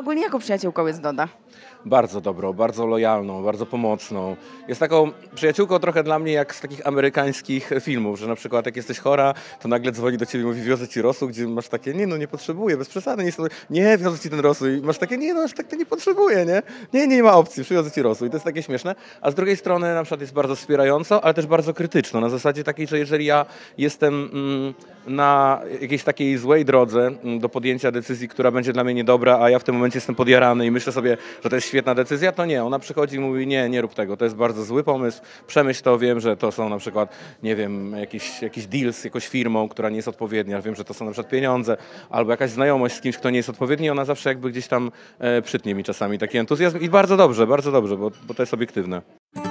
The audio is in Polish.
ogólnie jaką przyjaciółką jest Doda? Bardzo dobrą, bardzo lojalną, bardzo pomocną. Jest taką przyjaciółką trochę dla mnie jak z takich amerykańskich filmów, że na przykład jak jesteś chora, to nagle dzwoni do ciebie i mówi wiozę ci rosół, gdzie masz takie, nie no nie potrzebuję, bez przesady, nie wiozę ci ten rosół i masz takie, nie no aż tak to nie potrzebuję, nie ma opcji, przywiozę ci rosół i to jest takie śmieszne. A z drugiej strony na przykład jest bardzo wspierająco, ale też bardzo krytyczną, na zasadzie takiej, że jeżeli ja jestem na jakiejś takiej złej drodze do podjęcia decyzji, która będzie dla mnie niedobra, a ja w tym momencie jestem podjarany i myślę sobie, że to jest świetna decyzja, to nie. Ona przychodzi i mówi, nie rób tego, to jest bardzo zły pomysł, przemyśl to, wiem, że to są na przykład, nie wiem, jakiś deal z jakąś firmą, która nie jest odpowiednia, wiem, że to są na przykład pieniądze, albo jakaś znajomość z kimś, kto nie jest odpowiedni, ona zawsze jakby gdzieś tam przytnie mi czasami taki entuzjazm i bardzo dobrze, bo to jest obiektywne.